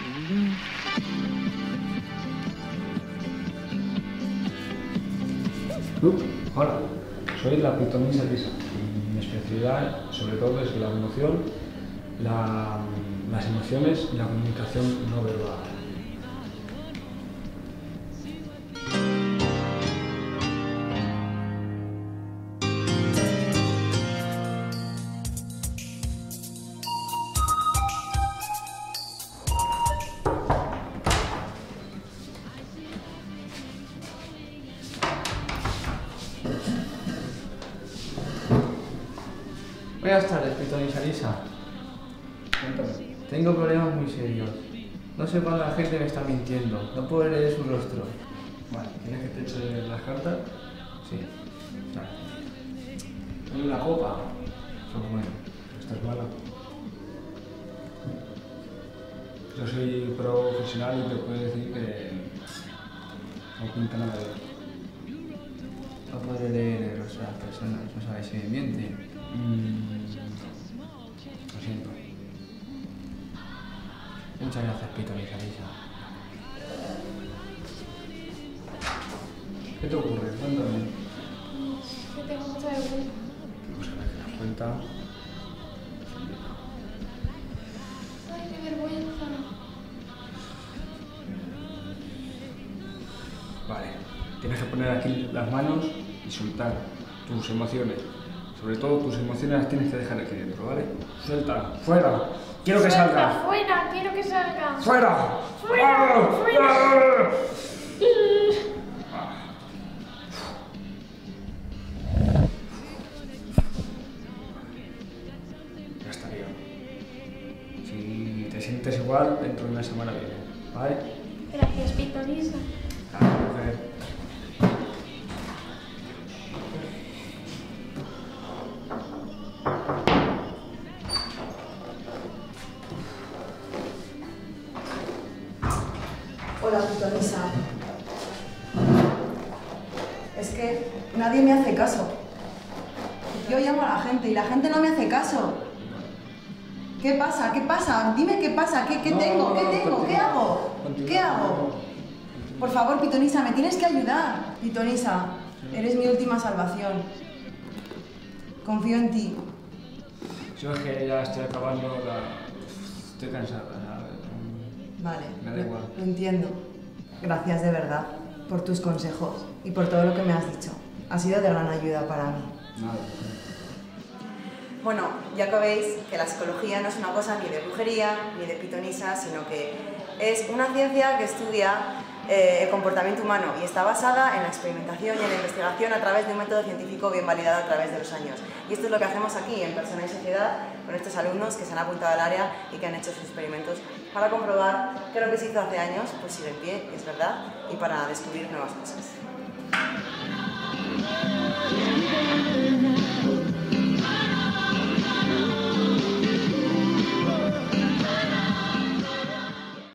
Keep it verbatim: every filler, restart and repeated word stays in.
Uh, hola, soy la pitonisa Lisa y mi especialidad sobre todo es la emoción, la, las emociones y la comunicación no verbal. Buenas tardes, pitonisa Lisa. Cuéntame. Tengo problemas muy serios. No sé cuándo la gente me está mintiendo. No puedo leer su rostro. Vale, ¿quieres que te eche las cartas? Sí. Vale. Hay una copa. Pues bueno. Esta es mala. Yo soy profesional y te puedo decir que no pinta nada bien. No puedo leer el rostro de las personas. No sabes si me mienten. Mm, lo siento. Muchas gracias, pitonisa Lisa. ¿Qué te ocurre? Cuéntame. Que tengo mucha vergüenza. Pues a ver, ¿te das cuenta? Ay, qué vergüenza. Vale. Tienes que poner aquí las manos y soltar tus emociones. Sobre todo tus emociones las tienes que dejar aquí dentro, ¿vale? Suelta, fuera. Quiero que Suelta, salga. fuera, quiero que salga. ¡Fuera! Fuera, ¡Ah! fuera. ¡Ah! Ya estaría. Si te sientes igual, dentro de una semana viene, ¿vale? Gracias, pitonisa. Ah, mujer. Hola, pitonisa. Es que nadie me hace caso. Yo llamo a la gente y la gente no me hace caso. ¿Qué pasa? ¿Qué pasa? Dime qué pasa. ¿Qué, qué No, tengo? no, ¿Qué no, tengo? continúa. ¿Qué hago? Continúa. ¿Qué hago? Por favor, pitonisa, me tienes que ayudar. Pitonisa, eres mi última salvación. Confío en ti. Yo es que ya estoy acabando la... Estoy cansada, ¿sabes? Vale, Me da lo- igual. lo entiendo. Gracias de verdad por tus consejos y por todo lo que me has dicho. Ha sido de gran ayuda para mí. Nada. Bueno, ya que veis que la psicología no es una cosa ni de brujería ni de pitonisa, sino que es una ciencia que estudia eh, el comportamiento humano y está basada en la experimentación y en la investigación a través de un método científico bien validado a través de los años. Y esto es lo que hacemos aquí en Persona y Sociedad con estos alumnos que se han apuntado al área y que han hecho sus experimentos para comprobar que lo que se hizo hace años pues sigue en pie, es verdad, y para descubrir nuevas cosas.